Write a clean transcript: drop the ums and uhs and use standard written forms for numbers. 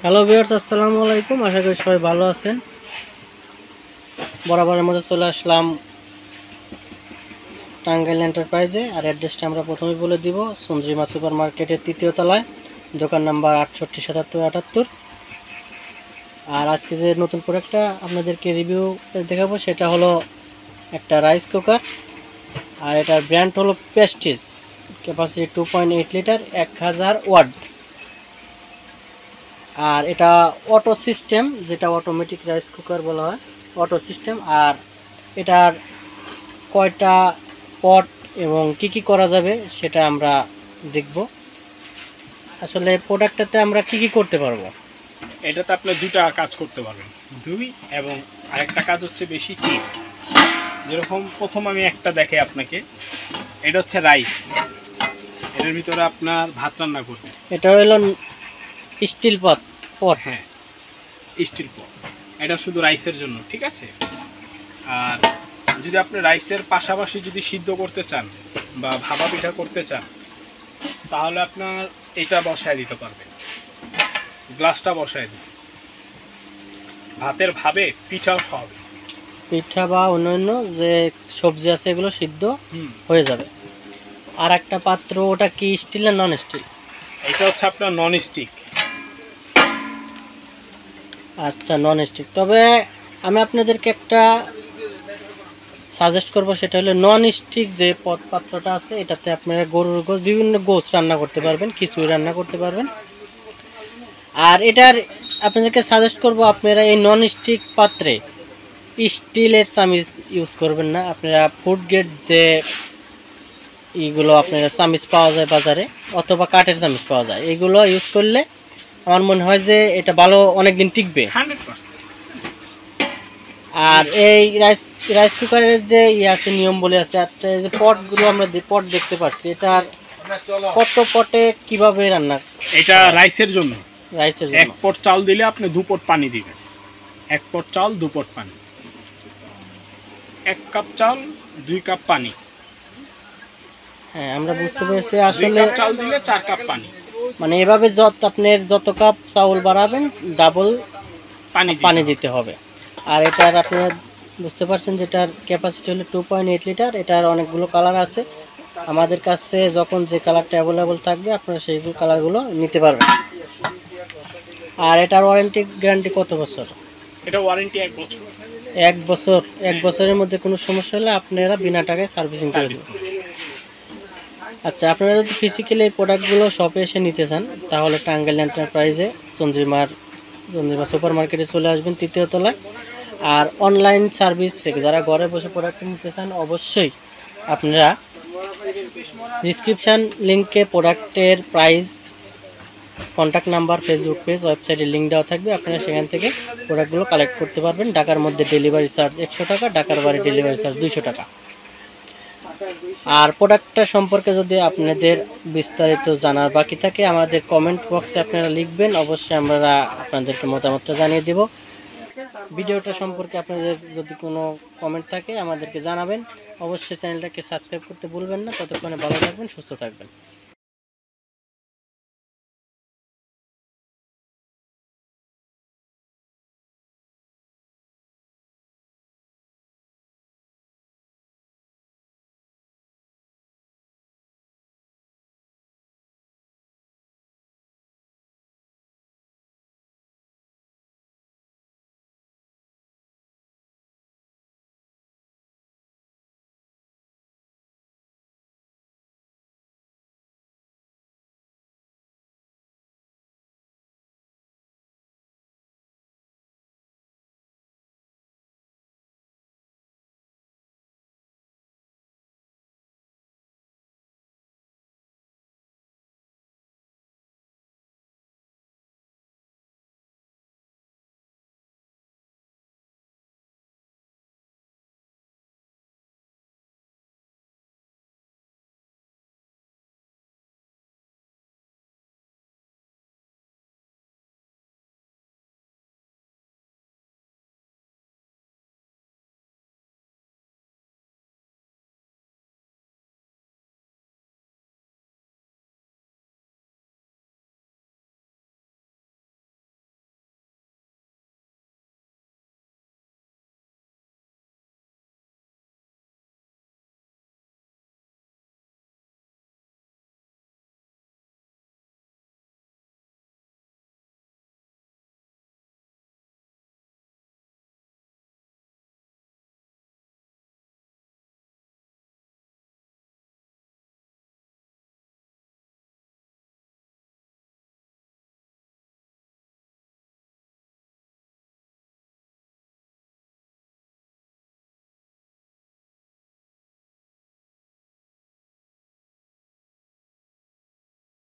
Hello viewers, আসসালামু আলাইকুম। আশা করি সবাই ভালো আছেন। বরাবরের মধ্যে চলে আসলাম টাঙ্গাইল এন্টারপ্রাইজে। আর অ্যাড্রেসটা আমরা প্রথমেই বলে দিব, চন্দ্রিমা সুপার মার্কেটের ৩য় তলায়, দোকান নাম্বার ৬৮, ৭৭, ৭৮। আর আজকে যে নতুন প্রোডাক্টটা আপনাদেরকে রিভিউ দেখাবো সেটা হলো একটা রাইস কুকার। আর এটার ব্র্যান্ড হলো প্রেস্টিজ, ক্যাপাসিটি 2.8 লিটার, 1000 ওয়াট। আর এটা অটো সিস্টেম, যেটা অটোমেটিক রাইস কুকার বলা হয়, অটো সিস্টেম। আর এটার কয়টা পট এবং কি করা যাবে সেটা আমরা দেখব। আসলে প্রোডাক্টটাতে আমরা কি করতে পারবো, এটাতে আপনি দুটা কাজ করতে পারবেন, দুই এবং আরেকটা কাজ হচ্ছে বেশি তিন। যেরকম প্রথম আমি একটা দেখে আপনাকে, এটা হচ্ছে রাইস, এর ভিতরে আপনার ভাত রান্না করবে। এটা হলো স্টিল পট। হ্যাঁ, স্টিল পট। এটা শুধু রাইসের জন্য, ঠিক আছে। আর যদি আপনি রাইসের পাশাপাশি যদি সিদ্ধ করতে চান বা ভাপা পিঠা করতে চান, তাহলে আপনার এটা বসায় দিতে পারবেন, গ্লাসটা বসায় দিন, ভাতের ভাবে পিঠাও খাওয়াবে, পিঠা বা অন্যান্য যে সবজি আছে এগুলো সিদ্ধ হয়ে যাবে। আর একটা পাত্র, ওটা কি স্টিল না নন স্টিল? এটা হচ্ছে আপনার নন স্টিক। আচ্ছা, নন স্টিক। তবে আমি আপনাদেরকে একটা সাজেস্ট করব, সেটা হলো নন স্টিক যে পাত্রটা আছে, এটাতে আপনারা গরুর গোশ, বিভিন্ন গোশ রান্না করতে পারবেন, খিচুড়ি রান্না করতে পারবেন। আর এটার আপনাদেরকে সাজেস্ট করব, আপনারা এই নন স্টিক পাত্রে স্টিলের চামিচ ইউজ করবেন না। আপনারা ফুড গ্রেড যে এইগুলো আপনারা চামিচ পাওয়া যায় বাজারে, অথবা কাঠের চামিচ পাওয়া যায়, এগুলো ইউজ করলে আমার মনে হয় যে এটা ভালো অনেক দিন টিকবে। 100%। আর এই রাইস কুকারের যে আছে নিয়ম বলে আছে, আর যে পটগুলো আমরা পট দেখতে পাচ্ছি, এটার কত পটে কিভাবে রান্না? এটা রাইসের জন্য, রাইসের জন্য 1 পট চাল দিলে আপনি 2 পট পানি দিবেন। 1 পট চাল 2 পট পানি, 1 কাপ চাল 2 কাপ পানি। হ্যাঁ, আমরা বুঝতে পেরেছি। 2 আসলে কাপ চাল দিলে 4 কাপ পানি, মানে এভাবে আপনার যত কাপ চাউল বাড়াবেন ডাবল পানি দিতে হবে। আর এটার আপনারা বুঝতে পারছেন যেটার ক্যাপাসিটি হলো 2.8 লিটার। এটার অনেকগুলো কালার আছে, আমাদের কাছে যখন যে কালারটা অ্যাভেলেবল থাকবে আপনারা সেই কালারগুলো নিতে পারবেন। আর এটার ওয়ারেন্টি গ্যারান্টি কত বছর? এটা ওয়ারেন্টি 1 বছর। 1 বছর। 1 বছরের মধ্যে কোনো সমস্যা হলে আপনারা বিনা টাকায় সার্ভিসিং করে দেবেন। আচ্ছা, আপনারা যদি ফিজিক্যালি এই প্রোডাক্টগুলো শপে এসে নিতে চান, তাহলে টাঙ্গাইল এন্টারপ্রাইজে চন্দ্রিমা সুপার মার্কেটে চলে আসবেন 3য় তলায়। আর অনলাইন সার্ভিস থেকে যারা ঘরে বসে প্রোডাক্ট নিতে চান, অবশ্যই আপনারা ডিসক্রিপশান লিঙ্কে প্রোডাক্টের price, contact number, Facebook page, ওয়েবসাইটের লিঙ্ক দেওয়া থাকবে। আপনারা সেখান থেকে প্রোডাক্টগুলো কালেক্ট করতে পারবেন। ঢাকার মধ্যে ডেলিভারি চার্জ 100 টাকা, ঢাকার বাইরে ডেলিভারি চার্জ 200 টাকা। আর প্রোডাক্টটা সম্পর্কে যদি আপনাদের বিস্তারিত জানার বাকি থাকে, আমাদের কমেন্ট বক্সে আপনারা লিখবেন, অবশ্যই আমরা আপনাদেরকে মতামতটা জানিয়ে দেব। ভিডিওটা সম্পর্কে আপনাদের যদি কোনো কমেন্ট থাকে আমাদেরকে জানাবেন। অবশ্যই চ্যানেলটাকে সাবস্ক্রাইব করতে ভুলবেন না। ততক্ষণে ভালো থাকবেন, সুস্থ থাকবেন।